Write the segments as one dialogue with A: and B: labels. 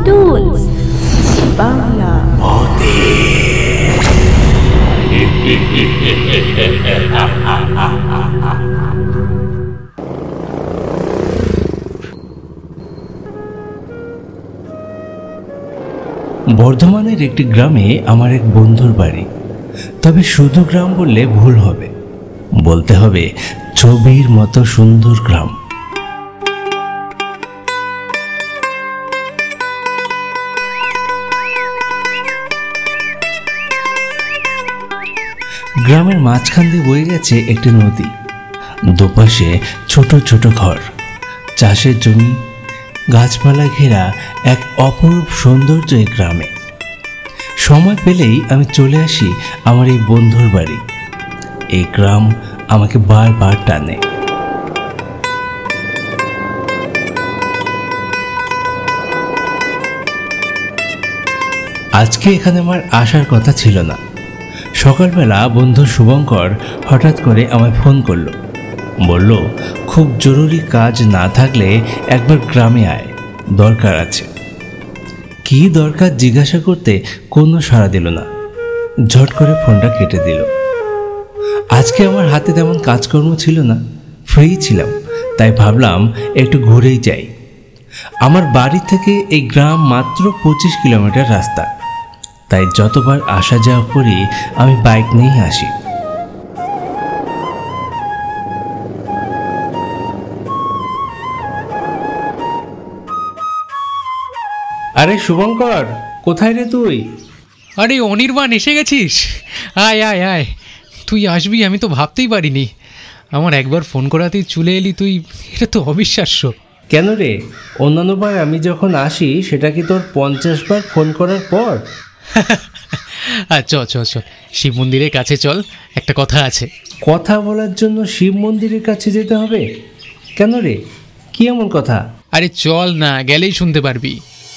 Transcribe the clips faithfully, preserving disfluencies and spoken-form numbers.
A: Tools Bangla.
B: বর্ধমানের একটি গ্রামে আমার এক বন্ধুর বাড়ি। তবে শুধু গ্রাম বললে ভুল হবে, বলতে হবে ছবির মতো সুন্দর গ্রাম। গ্রামের মাঝখান দিয়ে বয়ে গেছে একটি নদী, দুপাশে ছোট ছোট ঘর, চাষের জমি, গাছপালা ঘেরা এক অপরূপ সৌন্দর্য এই গ্রামে। সময় পেলেই আমি চলে আসি আমার এই বন্ধুর বাড়ি। এই গ্রাম আমাকে বারবার টানে। আজকে এখানে আমার আসার কথা ছিল না। সকালবেলা বন্ধু শুভঙ্কর হঠাৎ করে আমায় ফোন করলো, বলল খুব জরুরি কাজ না থাকলে একবার গ্রামে আয়, দরকার আছে। কি দরকার জিজ্ঞাসা করতে কোনো সাড়া দিল না, ঝট করে ফোনটা কেটে দিল। আজকে আমার হাতে তেমন কাজকর্ম ছিল না, ফ্রি ছিলাম, তাই ভাবলাম একটু ঘুরেই যাই। আমার বাড়ি থেকে এই গ্রাম মাত্র পঁচিশ কিলোমিটার রাস্তা, তাই যতবার আসা যাওয়া করি আমি বাইক নিয়েই আসি। আরে শুভঙ্কর, কোথায় রে তুই?
C: আরে অনির্বাণ, এসে গেছিস? আয় আয় আয়, তুই আসবি আমি তো ভাবতেই পারিনি। আমার একবার ফোন করাতেই চলে এলি তুই, এটা তো অবিশ্বাস্য।
B: কেন রে, অন্যান্যবার আমি যখন আসি সেটা কি তোর পঞ্চাশ বার ফোন করার পর?
C: আর চ চ চ শিব মন্দিরের কাছে চল, একটা কথা আছে।
B: কথা বলার জন্য শিব মন্দিরের কাছে যেতে হবে? কেন রে, কি এমন কথা?
C: আরে চল না, গেলেই শুনতে পারবি।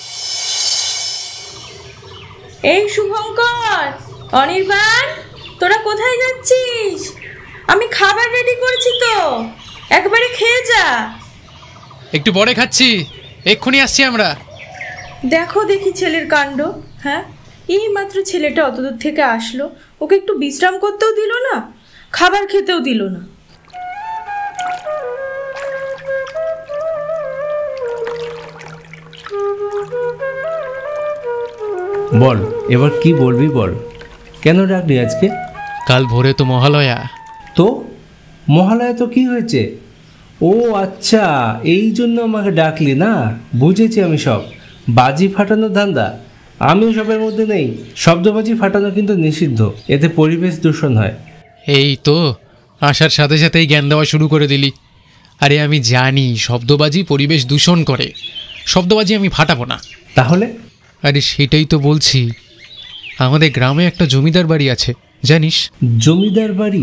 A: এই শুভঙ্কর, অনির্বাণ, তোরা কোথায় যাচ্ছিস? আমি খাবার রেডি করছি তো, একবারে খেয়ে যা।
C: একটু পরে খাচ্ছি, এক্ষুনি আসছি আমরা।
A: দেখো দেখি ছেলের কাণ্ড। হ্যাঁ, এই মাত্র ছেলেটা অতদূর থেকে আসলো, ওকে একটু বিশ্রাম করতেও দিল না, খাবার খেতেও দিল না।
B: বল, এবার কি বলবি বল, কেন ডাকলি আজকে?
C: কাল ভোরে তো মহালয়া।
B: তো মহালয়া তো কি হয়েছে? ও আচ্ছা, এই জন্য আমাকে ডাকলি না, বুঝেছি আমি সব। বাজি ফাটানোর ধান্দা, আমি সবের মধ্যে নেই। শব্দবাজি ফাটানো কিন্তু নিষিদ্ধ, এতে পরিবেশ দূষণ হয়।
C: এই তো আসার সাথে সাথেই জ্ঞান দেওয়া শুরু করে দিলি। আরে আমি জানি শব্দবাজি পরিবেশ দূষণ করে, শব্দবাজি আমি ফাটাবো না।
B: তাহলে?
C: আরে সেটাই তো বলছি, আমাদের গ্রামে একটা জমিদার বাড়ি আছে, জানিস?
B: জমিদার বাড়ি?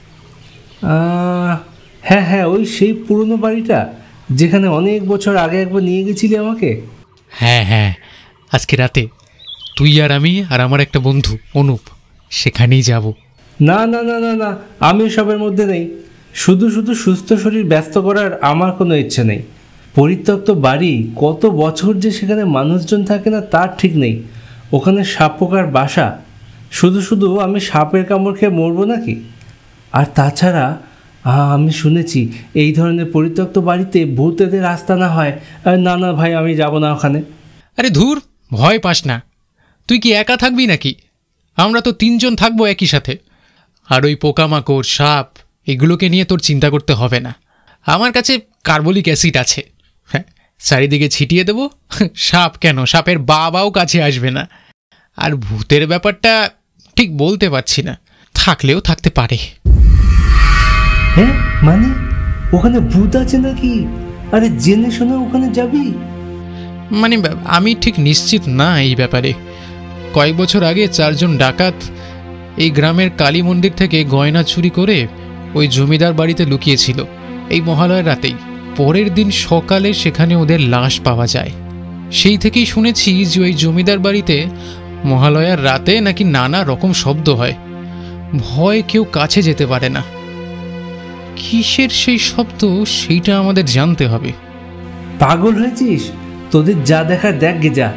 B: হ্যাঁ হ্যাঁ, ওই সেই পুরনো বাড়িটা যেখানে অনেক বছর আগে একবার নিয়ে গেছিলি আমাকে।
C: হ্যাঁ হ্যাঁ, আজকে রাতে তুই আর আমি আর আমার একটা বন্ধু অনুপ সেখানেই যাব।
B: না না না না না, আমি সবের মধ্যে নেই। শুধু শুধু সুস্থ শরীর ব্যস্ত করার আমার কোনো ইচ্ছে নেই। পরিত্যক্ত বাড়ি, কত বছর যে সেখানে মানুষজন থাকে না তার ঠিক নেই। ওখানে সাপ পোকার বাসা, শুধু শুধু আমি সাপের কামড় খেয়ে মরবো নাকি? আর তাছাড়া আমি শুনেছি এই ধরনের পরিত্যক্ত বাড়িতে ভূতেদের আস্তানা হয়। না না ভাই, আমি যাব না ওখানে।
C: আরে ধুর, ভয় পাস না, তুই কি একা থাকবি নাকি? আমরা তো তিনজন থাকবো একই সাথে। আর ওই পোকামাকড়, সাপ, এগুলোকে নিয়ে তোর চিন্তা করতে হবে না। আমার কাছে কার্বলিক অ্যাসিড আছে, হ্যাঁ, চারিদিকে ছিটিয়ে দেবো, সাপ কেন, সাপের বাবাও কাছে আসবে না। আর ভূতের ব্যাপারটা ঠিক বলতে পারছি না, থাকলেও থাকতে পারে।
B: হ্যাঁ মানে, ওখানে ভূত আছে নাকি? আরে জেনে শোনা ওখানে যাবি?
C: মানে আমি ঠিক নিশ্চিত না এই ব্যাপারে। কয়েক বছর আগে চারজন ডাকাত এই গ্রামের কালী মন্দির থেকে গয়না চুরি করে ওই জমিদার বাড়িতে লুকিয়েছিল এই মহালয়ার রাতেই। পরের দিন সকালে সেখানে ওদের লাশ পাওয়া যায়। সেই থেকেই শুনেছি যে ওই জমিদার বাড়িতে মহালয়ার রাতে নাকি নানা রকম শব্দ হয়, ভয় কেউ কাছে যেতে পারে না। কিসের সেই শব্দ সেইটা আমাদের জানতে হবে।
B: পাগল হয়েছিস? তোদের যা দেখার দেখ গে যা,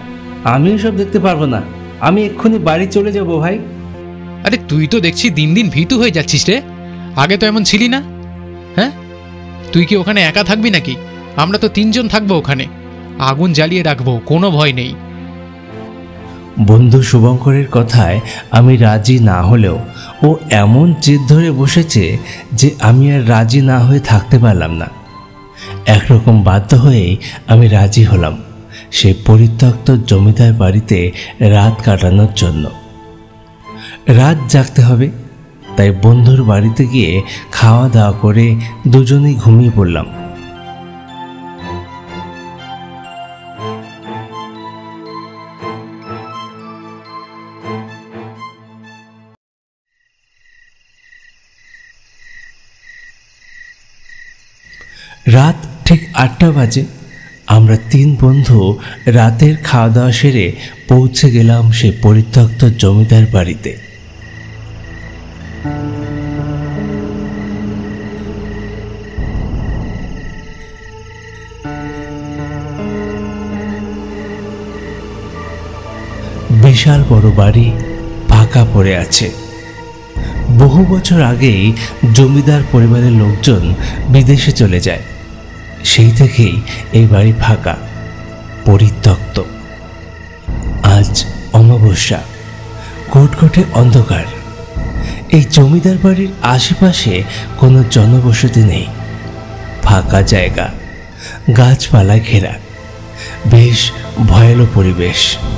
B: আমি এসব দেখতে পারবো না। আমি এক্ষুনি বাড়ি চলে যাব ভাই।
C: আরে তুই তো দেখছি দিন দিন ভীতু হয়ে যাচ্ছিস রে। আগে তো এমন ছিলি না। হ্যাঁ, তুই কি ওখানে একা থাকবি নাকি? আমরা তো তিনজন থাকবো ওখানে, আগুন জ্বালিয়ে রাখবো, কোনো ভয় নেই।
B: বন্ধু শুভঙ্করের কথায় আমি রাজি না হলেও ও এমন জেদ ধরে বসেছে যে আমি আর রাজি না হয়ে থাকতে পারলাম না। একরকম বাধ্য হয়েই আমি রাজি হলাম সেই পরিত্যক্ত জমিদার বাড়িতে রাত কাটানোর জন্য। রাত জাগতে হবে, তাই বন্ধুর বাড়িতে গিয়ে খাওয়া দাওয়া করে দুজনেই ঘুমিয়ে পড়লাম। রাত ঠিক আটটা বাজে। আমরা তিন বন্ধু রাতের খাওয়া দাওয়া সেরে পৌঁছে গেলাম সেই পরিত্যক্ত জমিদার বাড়িতে। বিশাল বড় বাড়ি ফাঁকা পড়ে আছে। বহু বছর আগেই জমিদার পরিবারের লোকজন বিদেশে চলে যায়, সেই থেকেই এই বাড়ি ফাঁকা পরিত্যক্ত। আজ অমাবস্যা, ঘুটঘুটে অন্ধকার। এই জমিদার বাড়ির আশেপাশে কোনো জনবসতি নেই, ফাঁকা জায়গা, গাছপালায় ঘেরা, বেশ ভয়ালো পরিবেশ।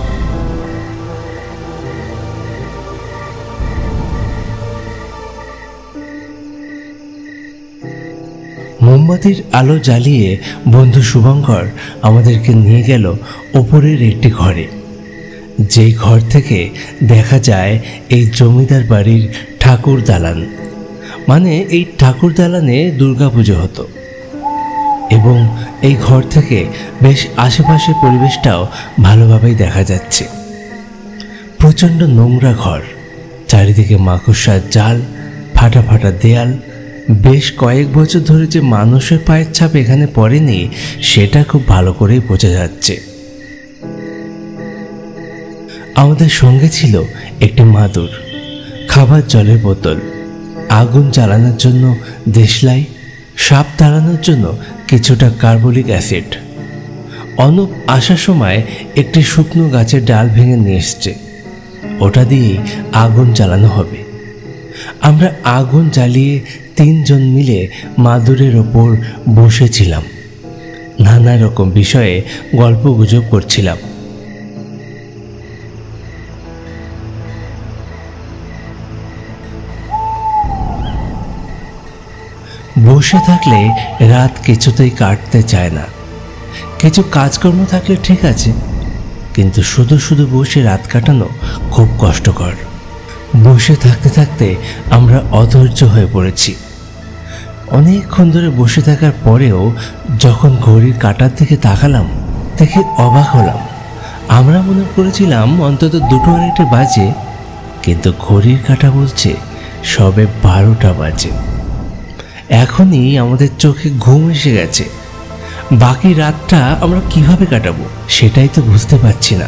B: মোমবাতির আলো জ্বালিয়ে বন্ধু শুভঙ্কর আমাদেরকে নিয়ে গেল ওপরের একটি ঘরে, যেই ঘর থেকে দেখা যায় এই জমিদার বাড়ির ঠাকুর দালান। মানে এই ঠাকুর দালানে দুর্গাপুজো হতো, এবং এই ঘর থেকে বেশ আশেপাশের পরিবেশটাও ভালোভাবেই দেখা যাচ্ছে। প্রচণ্ড নোংরা ঘর, চারিদিকে মাকড়সার জাল, ফাটা ফাটা দেয়াল। বেশ কয়েক বছর ধরে যে মানুষের পায়ের ছাপ এখানে পড়েনি সেটা খুব ভালো করেই বোঝা যাচ্ছে। আমাদের সঙ্গে ছিল একটি মাদুর, খাবার জলের বোতল, আগুন জ্বালানোর জন্য দেশলাই, সাপ তাড়ানোর জন্য কিছুটা কার্বলিক অ্যাসিড। অনুপ আসার সময় একটি শুকনো গাছের ডাল ভেঙে নিয়ে এসছে, ওটা দিয়েই আগুন জ্বালানো হবে। আমরা আগুন জ্বালিয়ে তিনজন মিলে মাদুরের ওপর বসেছিলাম, নানা রকম বিষয়ে গল্প গুজব করছিলাম। বসে থাকলে রাত কিছুতেই কাটতে চায় না। কিছু কাজকর্ম থাকলে ঠিক আছে, কিন্তু শুধু শুধু বসে রাত কাটানো খুব কষ্টকর। বসে থাকতে থাকতে আমরা অধৈর্য হয়ে পড়েছি। অনেকক্ষণ ধরে বসে থাকার পরেও যখন ঘড়ির কাঁটার দিকে তাকালাম, দেখে অবাক হলাম। আমরা মনে করেছিলাম অন্তত দুটো আড়াইটে বাজে, কিন্তু ঘড়ির কাঁটা বলছে সবে বারোটা বাজে। এখনই আমাদের চোখে ঘুম এসে গেছে। বাকি রাতটা আমরা কিভাবে কাটাবো সেটাই তো বুঝতে পারছি না।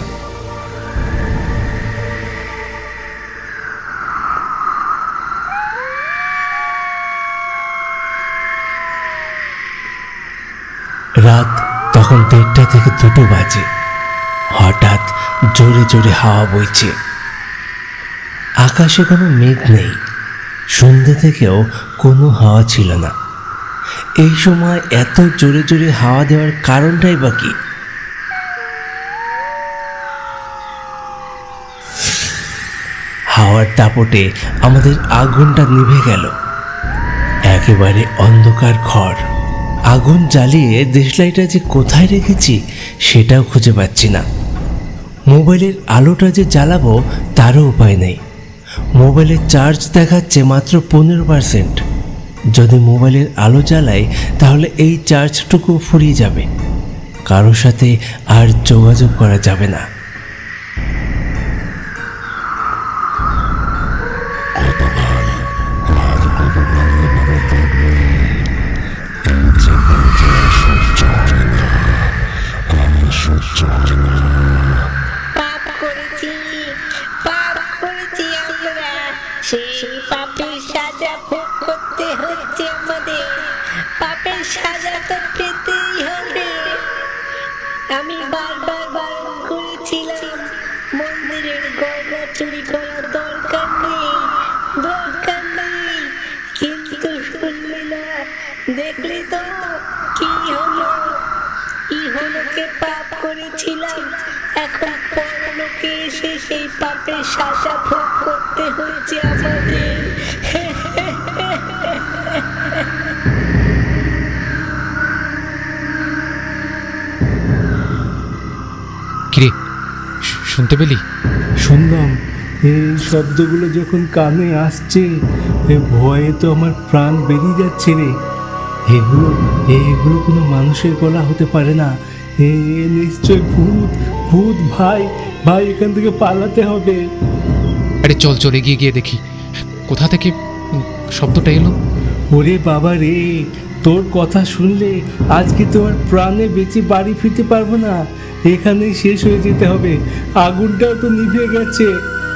B: রাত তখন দেড়টা থেকে দুটো বাজে। হঠাৎ জোরে জোরে হাওয়া বইছে। আকাশে কোনো মেঘ নেই, সন্ধ্যে থেকেও কোনো হাওয়া ছিল না। এই সময় এত জোরে জোরে হাওয়া দেওয়ার কারণটাই বা কি? হাওয়ার দাপটে আমাদের আগুনটা নিভে গেল। একেবারে অন্ধকার ঘর। আগুন জ্বালিয়ে দেশলাইটা যে কোথায় রেখেছি সেটাও খুঁজে পাচ্ছি না। মোবাইলের আলোটা যে জ্বালাবো তারও উপায় নেই। মোবাইলের চার্জ দেখাচ্ছে মাত্র পনেরো পার্সেন্ট। যদি মোবাইলের আলো জ্বালাই তাহলে এই চার্জটুকু ফুরিয়ে যাবে, কারোর সাথে আর যোগাযোগ করা যাবে না।
D: পাপের সাজা তো পেতেই হবে। আমি বারবার বারণ করেছিলাম মন্দিরের গয়না চুরি করার দরকার নেই, দরকার নেই, কিন্তু শুনলি না। দেখলি তো কি হলো? ইহলোকে পাপ করেছিলাম, এখন পরলোকে এসে সেই পাপের সাজা ভোগ করতে হয়েছে আমাদের।
C: কিরে, শুনতে পেলি?
B: শুনলাম। এই শব্দগুলো যখন কানে আসছে, এ ভয়ে তো আমার প্রাণ বেরিয়ে যাচ্ছে রে। এগুলো এগুলো কোনো মানুষের গলা হতে পারে না। এ নিশ্চয় ভূত, ভূত। ভাই ভাই এখান থেকে পালাতে হবে।
C: আরে চল চল, এগিয়ে গিয়ে দেখি কোথা থেকে শব্দটা এলো।
B: ওরে বাবা রে, তোর কথা শুনলে আজকে তোমার প্রাণে বেঁচে বাড়ি ফিরতে পারবো না, এখানেই শেষ হয়ে যেতে হবে। আগুনটাও তো নিভে গেছে।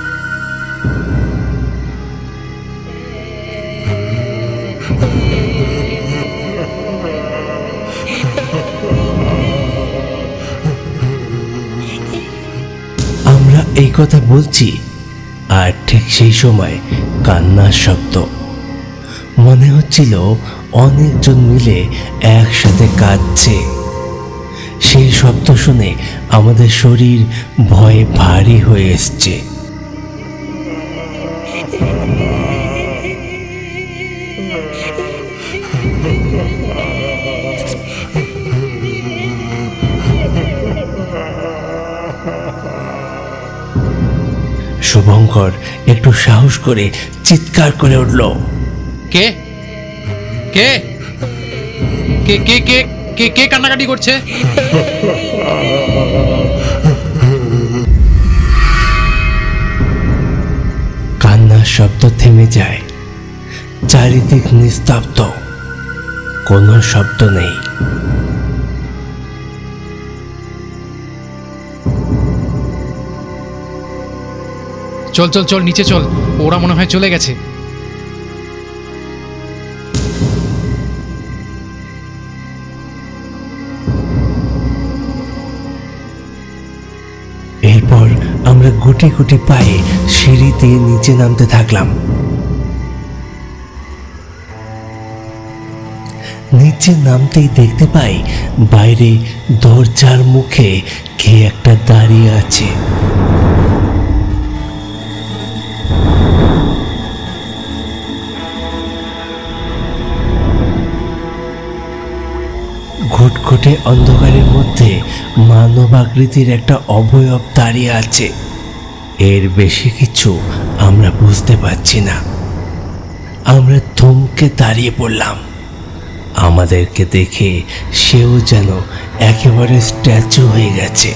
B: আমরা এই কথা বলছি, আর ঠিক সেই সময় কান্নার শব্দ। মনে হচ্ছিল অনেকজন মিলে একসাথে কাঁদছে। সেই শব্দ শুনে আমাদের শরীর ভয়ে ভারী হয়ে এসছে। শুভঙ্কর একটু সাহস করে চিৎকার করে উঠল,
C: কে কে কে কে কে কে কে কান্নাকাটি করছে?
B: কান্নার শব্দ থেমে যায়। চারিদিক নিস্তব্ধ, কোনো শব্দ নেই।
C: চল চল চল, নিচে চল, ওরা মনে হয় চলে গেছে।
B: এরপর আমরা গুটি গুটি পায়ে সিঁড়িতে নিচে নামতে থাকলাম। নিচে নামতেই দেখতে পাই বাইরে দরজার মুখে কে একটা দাঁড়িয়ে আছে। ঘুটঘুটে অন্ধকারের মধ্যে মানব আকৃতির একটা অবয়ব দাঁড়িয়ে আছে। এর বেশি কিছু আমরা বুঝতে পারছি না। আমরা থমকে দাঁড়িয়ে পড়লাম। আমাদেরকে দেখে সেও যেন একেবারে স্ট্যাচু হয়ে গেছে।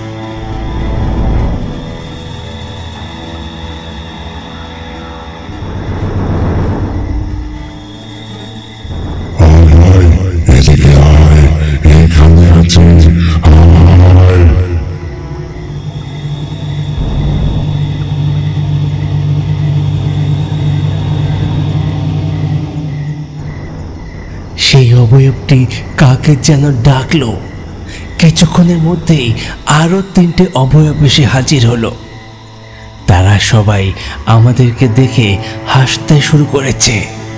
B: সেই অবয়বটি কাকে যেন ডাকলো। কিছুক্ষণের মধ্যেই আরো তিনটে অবয়ব এসে হাজির হলো। তারা সবাই আমাদেরকে দেখে হাসতে শুরু করেছে।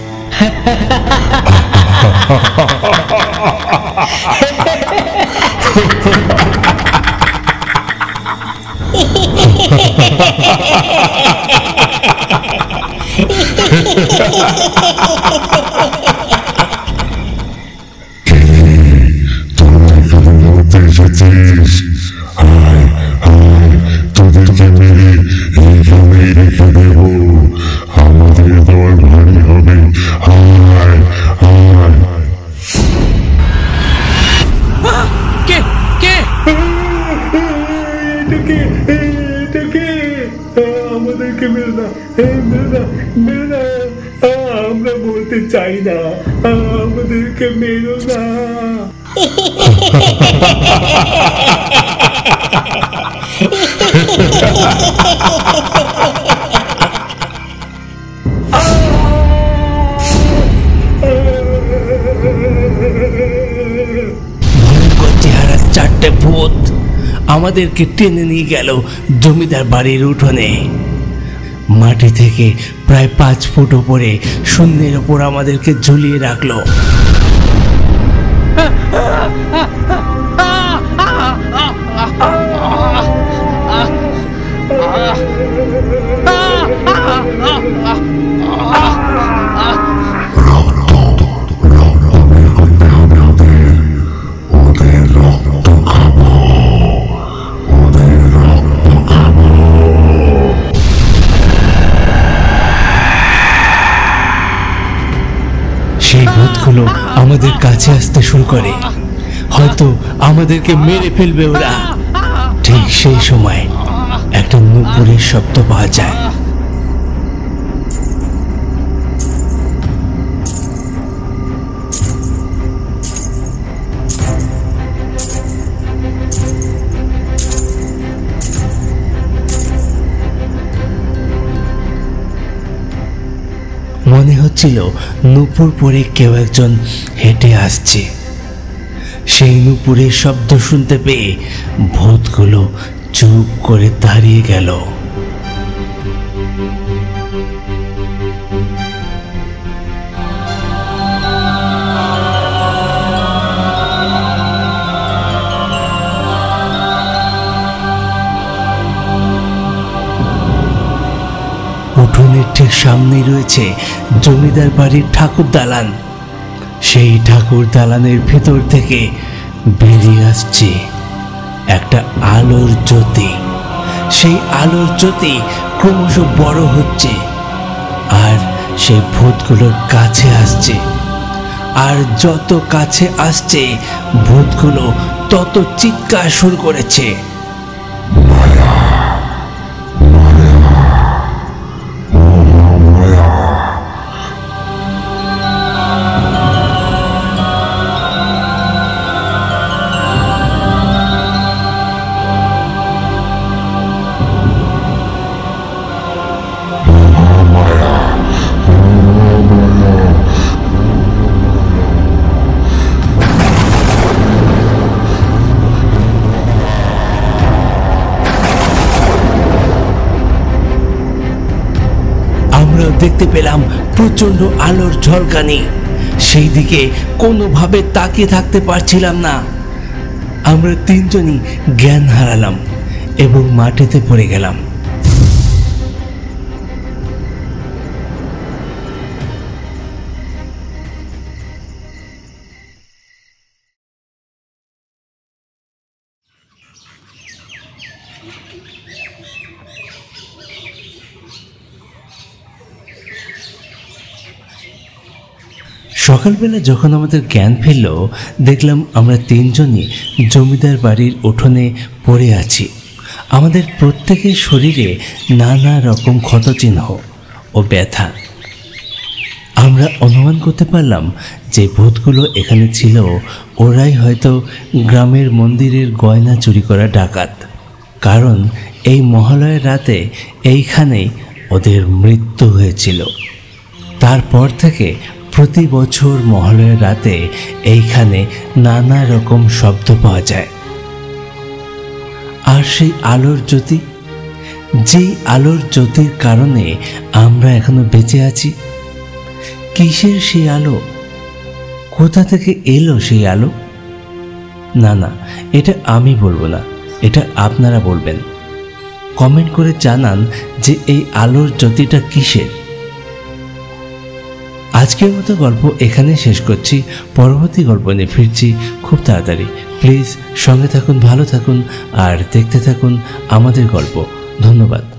E: তোদেরকে মেরে এইখানেই রেখে দেব, আমাদের দল ভারী হবে। আয় আয়।
C: কে কে
B: এটাকে এটাকে আমাদেরকে মেরে না, মেরে না, মেরে না। আমরা বলতে চাই না, আমাদেরকে মেরো না। ভূত আমাদেরকে টেনে নিয়ে গেল জমিদার বাড়ির উঠোনে। মাটি থেকে প্রায় পাঁচ ফুট ওপরে শূন্যের ওপর আমাদেরকে ঝুলিয়ে রাখলো। সেই ভূতগুলো আমাদের কাছে আসতে শুরু করে, হয়তো আমাদেরকে মেরে ফেলবে ওরা। ঠিক সেই সময় একটা নুপুরের শব্দ পাওয়া যায়। মনে হচ্ছিল নূপুর পরে কেউ একজন হেঁটে আসছে। সেই নূপুরের শব্দ শুনতে পেয়ে ভূতগুলো চুপ করে দাঁড়িয়ে গেল। উঠোনের ঠিক সামনেই রয়েছে জমিদার বাড়ির ঠাকুর দালান। সেই ঠাকুর দালানের ভেতর থেকে বেরিয়ে আসছে একটা আলোর জ্যোতি। সেই আলোর জ্যোতি ক্রমশ বড় হচ্ছে আর সেই ভূতগুলোর কাছে আসছে। আর যত কাছে আসছে ভূতগুলো তত চিৎকার শুরু করেছে। দেখতে পেলাম প্রচন্ড আলোর ঝলকানি। সেই দিকে কোনোভাবে তাকিয়ে থাকতে পারছিলাম না। আমরা তিনজনই জ্ঞান হারালাম এবং মাটিতে পড়ে গেলাম। সকালবেলা যখন আমাদের জ্ঞান ফিরল, দেখলাম আমরা তিনজনই জমিদার বাড়ির উঠোনে পড়ে আছি। আমাদের প্রত্যেকের শরীরে নানা রকম ক্ষতচিহ্ন ও ব্যথা। আমরা অনুমান করতে পারলাম যে ভূতগুলো এখানে ছিল ওরাই হয়তো গ্রামের মন্দিরের গয়না চুরি করা ডাকাত। কারণ এই মহালয়ের রাতে এইখানেই ওদের মৃত্যু হয়েছিল। তারপর থেকে প্রতি বছর মহালয়ার রাতে এইখানে নানা রকম শব্দ পাওয়া যায়। আর সেই আলোর জ্যোতি, যেই আলোর জ্যোতির কারণে আমরা এখনো বেঁচে আছি। কিসের সেই আলো? কোথা থেকে এলো সেই আলো? না না, এটা আমি বলবো না, এটা আপনারা বলবেন। কমেন্ট করে জানান যে এই আলোর জ্যোতিটা কিসের। আজকের মতো গল্প এখানে শেষ করছি। পরবর্তী গল্প নিয়ে ফিরছি খুব তাড়াতাড়ি। প্লিজ সঙ্গে থাকুন, ভালো থাকুন আর দেখতে থাকুন আমাদের গল্প। ধন্যবাদ।